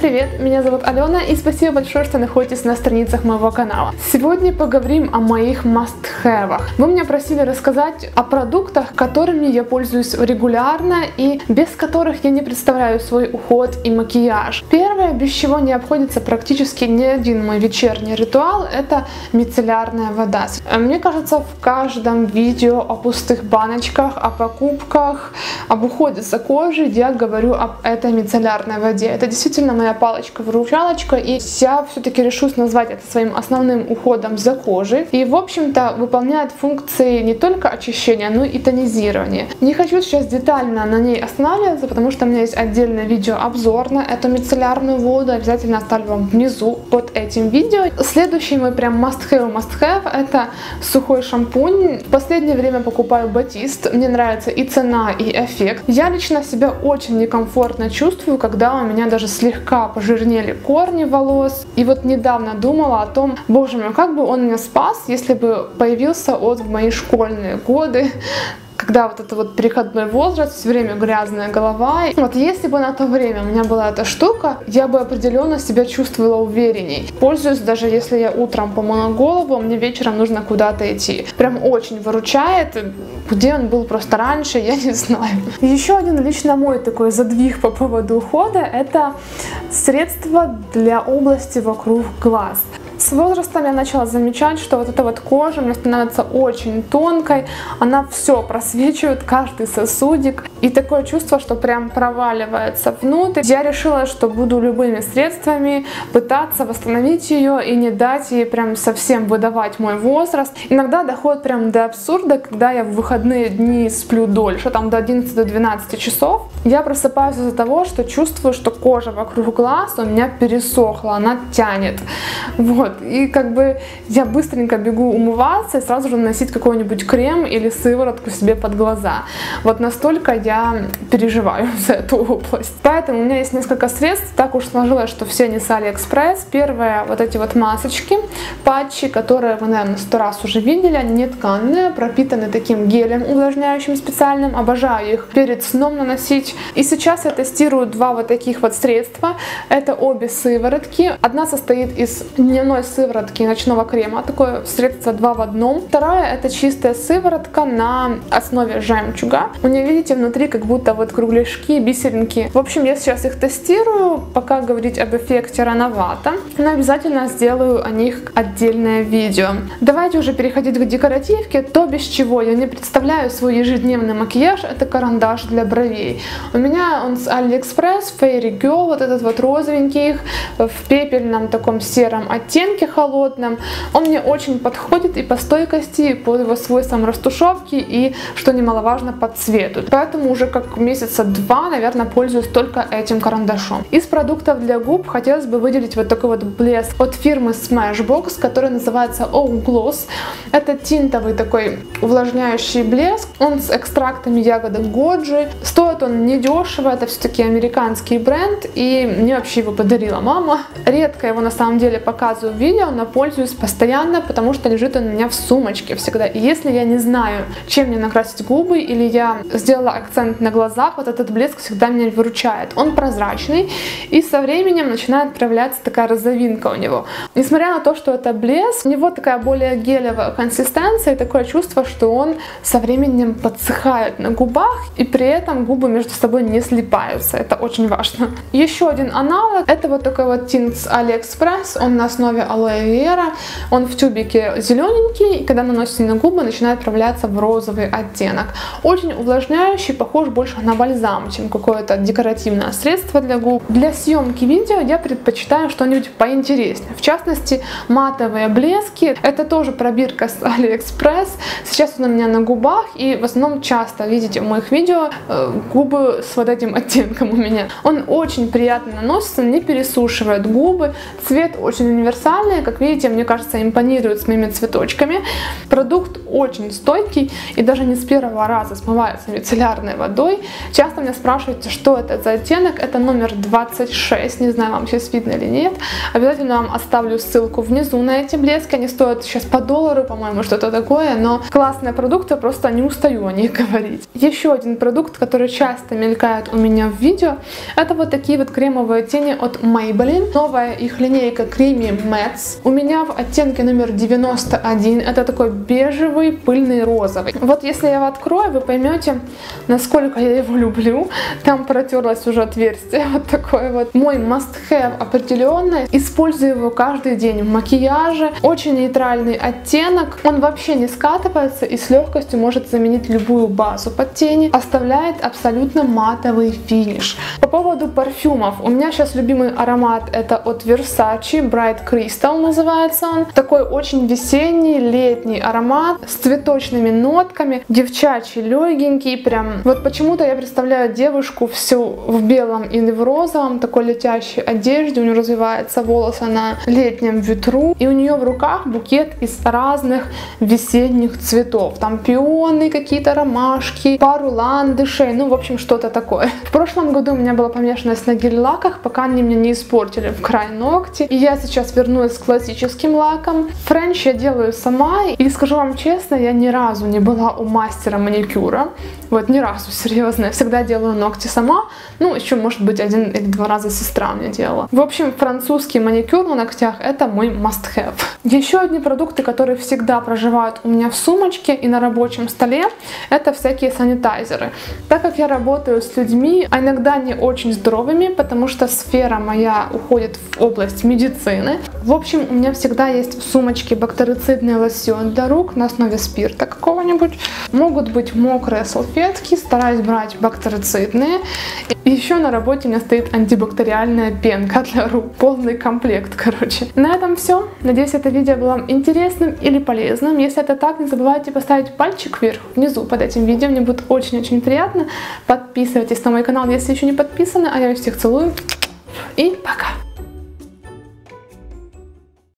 привет! Меня зовут Алена и спасибо большое, что находитесь на страницах моего канала. Сегодня поговорим о моих must-have. Вы меня просили рассказать о продуктах, которыми я пользуюсь регулярно и без которых я не представляю свой уход и макияж. Первое, без чего не обходится практически ни один мой вечерний ритуал, это мицеллярная вода. Мне кажется, в каждом видео о пустых баночках, о покупках, об уходе за кожей я говорю об этой мицеллярной воде. Это действительно моя палочка-выручалочка, и я все-таки решусь назвать это своим основным уходом за кожей. И, в общем-то, выполняет функции не только очищения, но и тонизирования. Не хочу сейчас детально на ней останавливаться, потому что у меня есть отдельное видео-обзор на эту мицеллярную воду. Обязательно оставлю вам внизу под этим видео. Следующий мой прям must-have это сухой шампунь. В последнее время покупаю Батист. Мне нравится и цена, и эффект. Я лично себя очень некомфортно чувствую, когда у меня даже слегка пожирнели корни волос. И вот недавно думала о том, боже мой, как бы он меня спас, если бы появился в мои школьные годы, когда вот это вот переходной возраст, все время грязная голова. Вот если бы на то время у меня была эта штука, я бы определенно себя чувствовала уверенней. Пользуюсь, даже если я утром помыла голову, мне вечером нужно куда-то идти. Прям очень выручает. Где он был просто раньше, я не знаю. Еще один лично мой такой задвиг по поводу ухода, это средство для области вокруг глаз. С возрастом я начала замечать, что вот эта вот кожа у меня становится очень тонкой, она все просвечивает, каждый сосудик, и такое чувство, что прям проваливается внутрь. Я решила, что буду любыми средствами пытаться восстановить ее и не дать ей прям совсем выдавать мой возраст. Иногда доходит прям до абсурда, когда я в выходные дни сплю дольше, там до 11-12 часов. Я просыпаюсь из-за того, что чувствую, что кожа вокруг глаз у меня пересохла, она тянет. Вот. И как бы я быстренько бегу умываться и сразу же наносить какой-нибудь крем или сыворотку себе под глаза. Вот настолько я переживаю за эту область. Поэтому у меня есть несколько средств. Так уж сложилось, что все они с Алиэкспресс. Первое, вот эти вот масочки, патчи, которые вы, наверное, 100 раз уже видели. Они не тканные, пропитаны таким гелем увлажняющим специальным. Обожаю их перед сном наносить. И сейчас я тестирую два вот таких вот средства. Это обе сыворотки. Одна состоит из дневной сыворотки и ночного крема. Такое средство 2 в 1. Вторая это чистая сыворотка на основе жемчуга. У нее, видите, внутри как будто вот кругляшки, бисеринки. В общем, я сейчас их тестирую. Пока говорить об эффекте рановато. Но обязательно сделаю о них отдельное видео. Давайте уже переходить к декоративке. То, без чего я не представляю свой ежедневный макияж, это карандаш для бровей. У меня он с Алиэкспресс, Fairy Girl, вот этот вот розовенький, в пепельном таком сером оттенке холодном. Он мне очень подходит и по стойкости, и по его свойствам растушевки, и, что немаловажно, по цвету. Поэтому уже как месяца 2, наверное, пользуюсь только этим карандашом. Из продуктов для губ хотелось бы выделить вот такой вот блеск от фирмы Smashbox, который называется Oh Gloss. Это тинтовый такой увлажняющий блеск. Он с экстрактами ягоды годжи. Стоит он недешево, это все-таки американский бренд, и мне вообще его подарила мама. Редко его на самом деле показываю в видео, но пользуюсь постоянно, потому что лежит он у меня в сумочке всегда. И если я не знаю, чем мне накрасить губы, или я сделала акцент на глазах, вот этот блеск всегда меня выручает. Он прозрачный, и со временем начинает проявляться такая розовинка у него. Несмотря на то, что это блеск, у него такая более гелевая консистенция, и такое чувство, что он со временем подсыхает на губах, и при этом губы между собой не слипаются. Это очень важно. Еще один аналог, это вот такой вот тинт с Алиэкспресс. Он на основе алоэ вера. Он в тюбике зелененький, и когда наносите на губы, начинает проявляться в розовый оттенок. Очень увлажняющий, похож больше на бальзам, чем какое-то декоративное средство для губ. Для съемки видео я предпочитаю что-нибудь поинтереснее. В частности, матовые блески. Это тоже пробирка с Алиэкспресс. Сейчас он у меня на губах, и в основном часто видите в моих видео губы с вот этим оттенком у меня. Он очень приятно наносится, не пересушивает губы. Цвет очень универсальный, как видите, мне кажется, импонирует с моими цветочками. Продукт очень стойкий, и даже не с первого раза смывается мицеллярной минеральной водой. Часто меня спрашивают, что это за оттенок. Это номер 26, не знаю, вам сейчас видно или нет. Обязательно вам оставлю ссылку внизу на эти блески. Они стоят сейчас по $1, по-моему, что-то такое, но классные продукты, просто не устаю о них говорить. Еще один продукт, который часто мелькает у меня в видео, это вот такие вот кремовые тени от Maybelline. Новая их линейка Creamy Mattes. У меня в оттенке номер 91. Это такой бежевый, пыльный розовый. Вот если я его открою, вы поймете, насколько я его люблю. Там протерлось уже отверстие. Вот такое вот. Мой must-have определенно. Использую его каждый день в макияже. Очень нейтральный оттенок. Он вообще не скатывается и с легкостью может заменить любую базу под тени. Оставляет абсолютно матовый финиш. По поводу парфюмов. У меня сейчас любимый аромат это от Versace. Bright Crystal называется он. Такой очень весенний, летний аромат с цветочными нотками. Девчачий, легенький. Прям. Вот почему-то я представляю девушку всю в белом или в розовом, такой летящей одежде. У нее развивается волосы на летнем ветру. И у нее в руках букет из разных весенних цветов. Там пионы, какие-то ромашки, пару ландышей. Ну, в общем, что-то такое. В прошлом году у меня была помешанность на гель-лаках, пока они мне не испортили в край ногти. И я сейчас вернулась к классическим лакам. Френч я делаю сама. И скажу вам честно, я ни разу не была у мастера маникюра. Вот ни разу, серьезно. Я всегда делаю ногти сама. Ну, еще, может быть, 1 или 2 раза сестра мне делала. В общем, французский маникюр на ногтях это мой must-have. Еще одни продукты, которые всегда проживают у меня в сумочке и на рабочем столе, это всякие санитайзеры. Так как я работаю с людьми, а иногда не очень здоровыми, потому что сфера моя уходит в область медицины. В общем, у меня всегда есть в сумочке бактерицидный лосьон для рук на основе спирта какого-нибудь. Могут быть мокрые салфетки, стараюсь брать бактерицидные. И еще на работе у меня стоит антибактериальная пенка для рук. Полный комплект, короче. На этом все. Надеюсь, это видео было вам интересным или полезным. Если это так, не забывайте поставить пальчик вверх внизу под этим видео. Мне будет очень-очень приятно. Подписывайтесь на мой канал, если еще не подписаны. А я всех целую. И пока!